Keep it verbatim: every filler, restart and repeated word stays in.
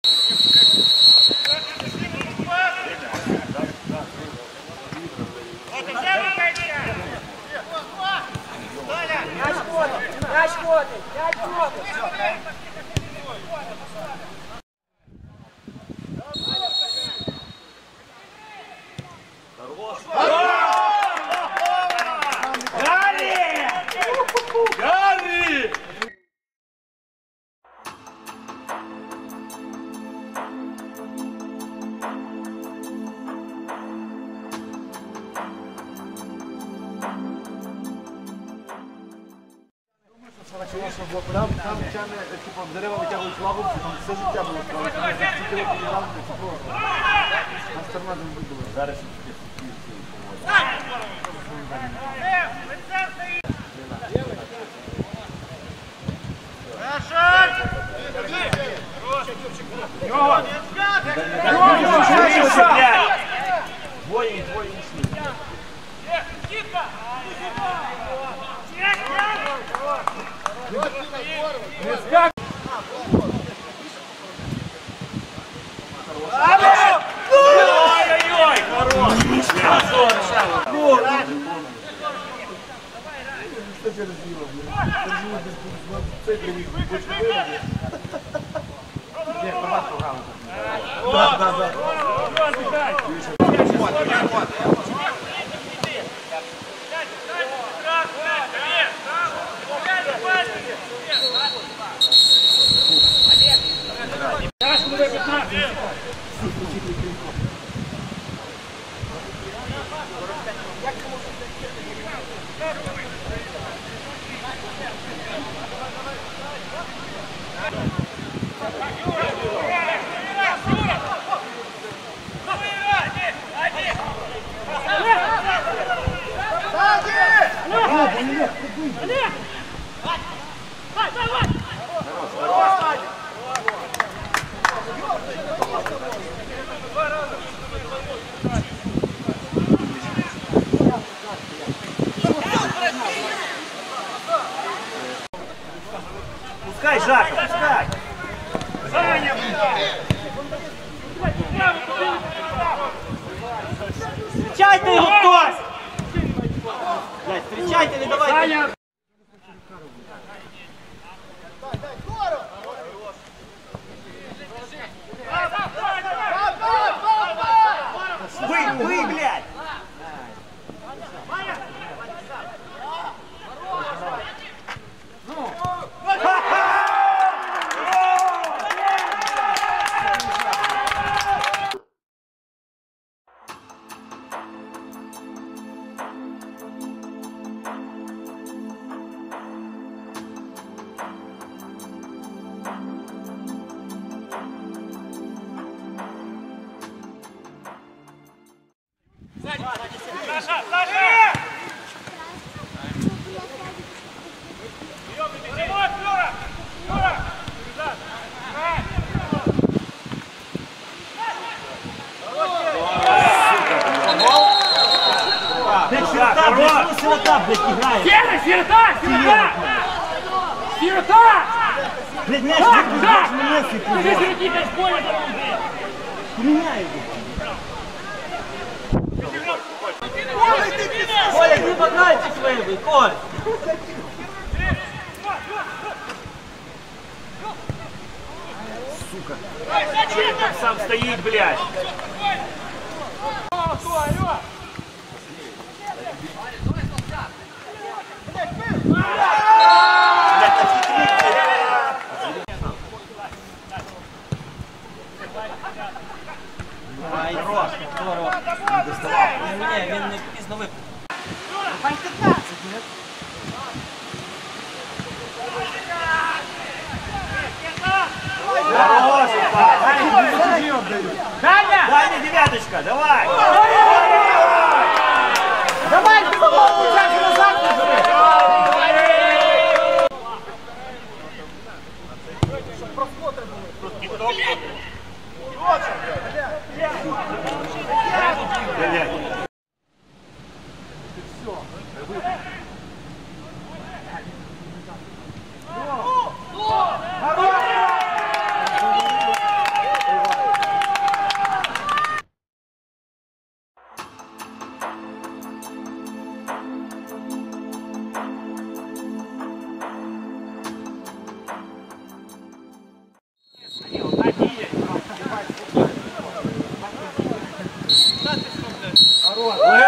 Там, там тягне, типу, дерева витягують лаву, там все життя було справа. Тільки роки відразу, типу, на сторона не було. Зараз Двоє, двоє ушли. Ой-ой-ой, хорош! Да, да, да. Пускай, Жака, пускай! Встречайте его, кто! Блядь, встречайте, не давайте! Вы, вы, блядь! Саша! Саша! Сирота, блядь, играет! Сирота! Сирота! Сирота! Сирота! Блядь, мяч, блядь, мяч на месте, Ты же сироти, блядь, в поле там, блядь! Меняй его! Коля, не погнайте свои, блядь, Коль! Сука! Че он там сам стоит, блядь? Хорош, здорово. Не, він не пізно випав. Хорош, Даня! Даня, девяточка, давай! Давай, ты попал, назад уже! атакувати.